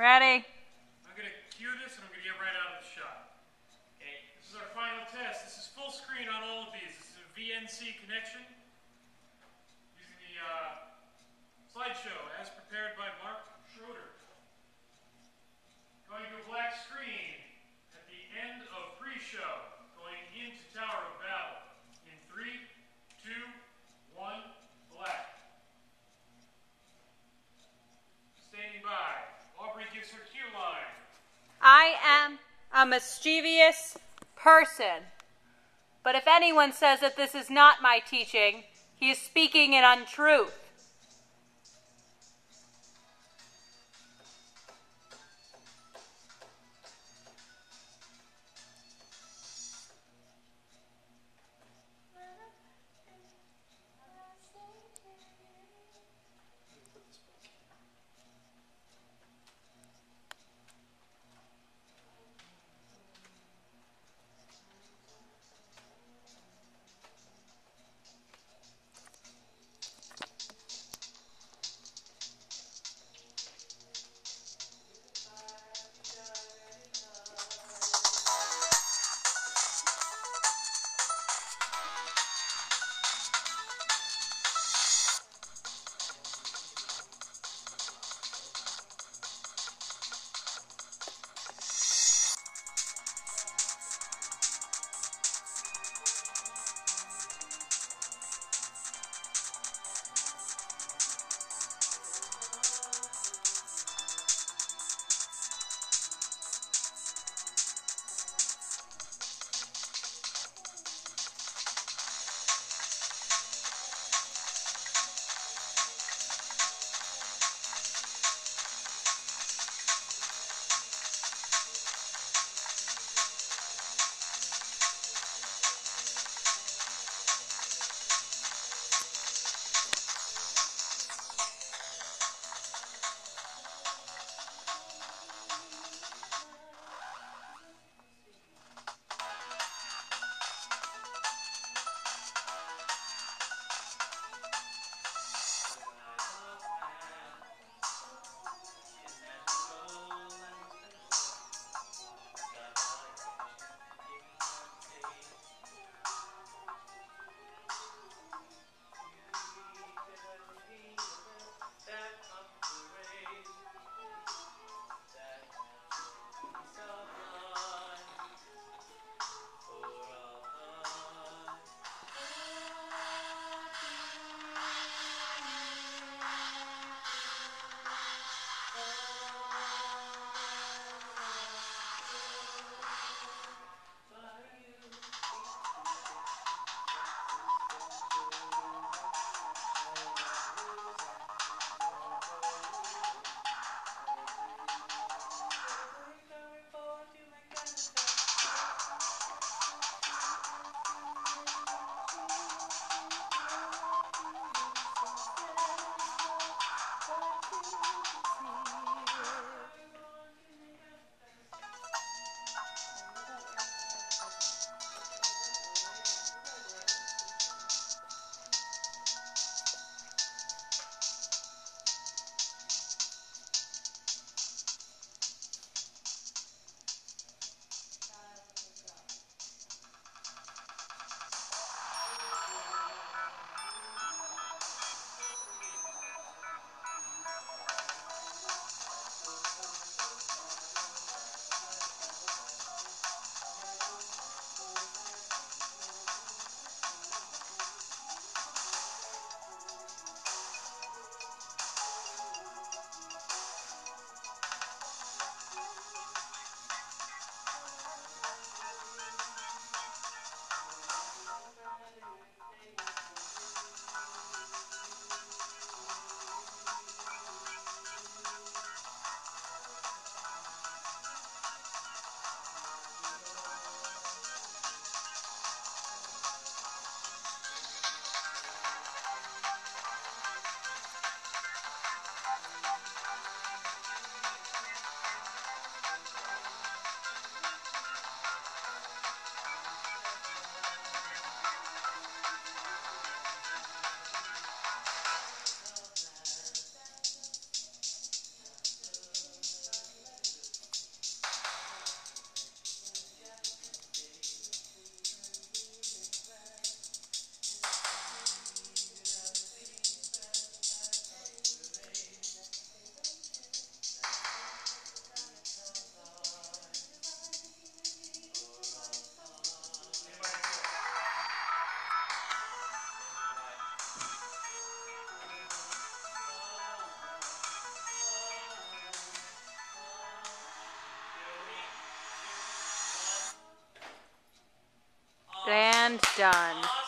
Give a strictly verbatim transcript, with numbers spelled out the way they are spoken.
Ready. I'm going to cue this and I'm going to get right out of the shot. Okay, this is our final test. This is full screen on all of these. This is a V N C connection using the uh, slideshow as prepared by Mark Schroeder. Going to a black screen at the end of pre-show. Going into Tower of Babble. In three, two, one, black. Standing by. Aubrey gives her cue line. I am a mischievous person. But if anyone says that this is not my teaching, he is speaking in untruth. And done.